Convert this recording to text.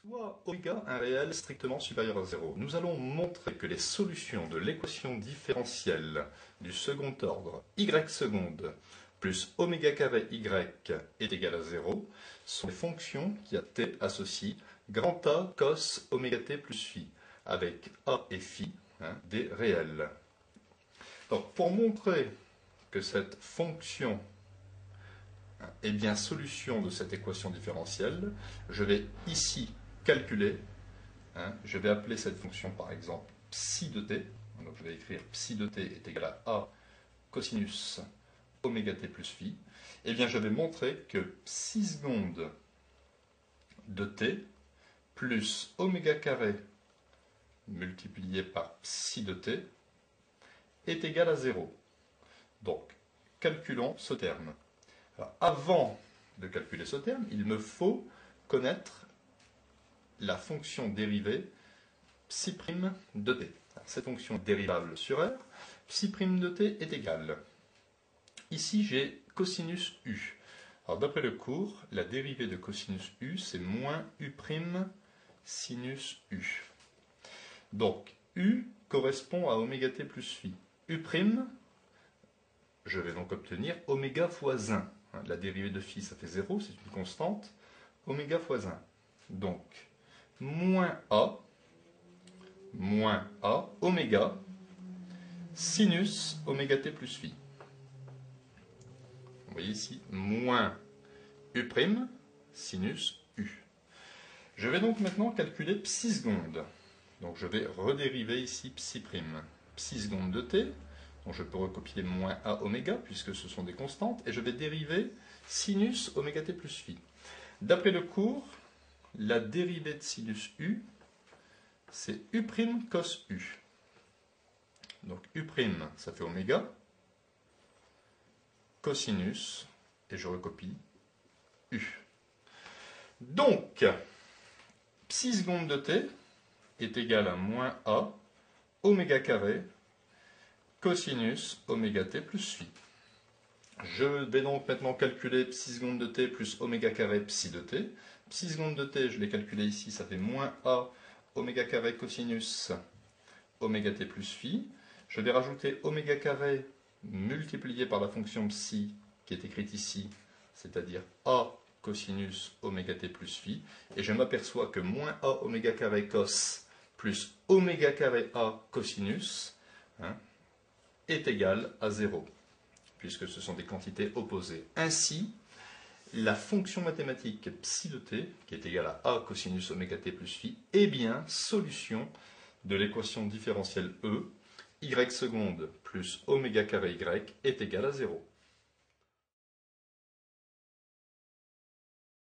Soit oméga un réel strictement supérieur à 0. Nous allons montrer que les solutions de l'équation différentielle du second ordre y seconde plus oméga carré y est égal à 0 sont les fonctions qui à t associent grand A cos oméga t plus phi, avec A et phi des réels. Donc, pour montrer que cette fonction est bien solution de cette équation différentielle, je vais ici calculer, je vais appeler cette fonction par exemple psi de t, donc je vais écrire psi de t est égal à A cosinus oméga t plus phi, et bien je vais montrer que psi seconde de t plus oméga carré multiplié par psi de t est égal à 0. Donc, calculons ce terme. Alors, avant de calculer ce terme, il me faut connaître la fonction dérivée psi' de t. Alors, cette fonction est dérivable sur R. Psi' de t est égal. Ici, j'ai cosinus u. Alors, d'après le cours, la dérivée de cosinus u, c'est moins u' sinus u. Donc, u correspond à oméga t plus phi. U', je vais donc obtenir oméga fois 1. La dérivée de phi, ça fait 0, c'est une constante. Oméga fois 1. Donc, moins A, oméga, sinus oméga t plus phi. Vous voyez ici, moins U', sinus U. Je vais donc maintenant calculer psi seconde. Donc je vais redériver ici psi'. Psi seconde de t, donc je peux recopier moins A oméga, puisque ce sont des constantes, et je vais dériver sinus oméga t plus phi. D'après le cours, la dérivée de sinus U, c'est U' cos U. Donc U', ça fait oméga, cosinus, et je recopie U. Donc, psi seconde de t est égal à moins A oméga carré cosinus oméga t plus phi. Je vais donc maintenant calculer psi seconde de t plus oméga carré psi de t. Psi seconde de t, je l'ai calculé ici, ça fait moins A oméga carré cosinus oméga t plus phi. Je vais rajouter oméga carré multiplié par la fonction psi qui est écrite ici, c'est-à-dire A cosinus oméga t plus phi. Et je m'aperçois que moins A oméga carré cos plus oméga carré A cosinus est égal à 0, puisque ce sont des quantités opposées. Ainsi, la fonction mathématique psi de t, qui est égale à A cosinus oméga t plus phi, est bien solution de l'équation différentielle E, y seconde plus oméga carré y est égal à 0.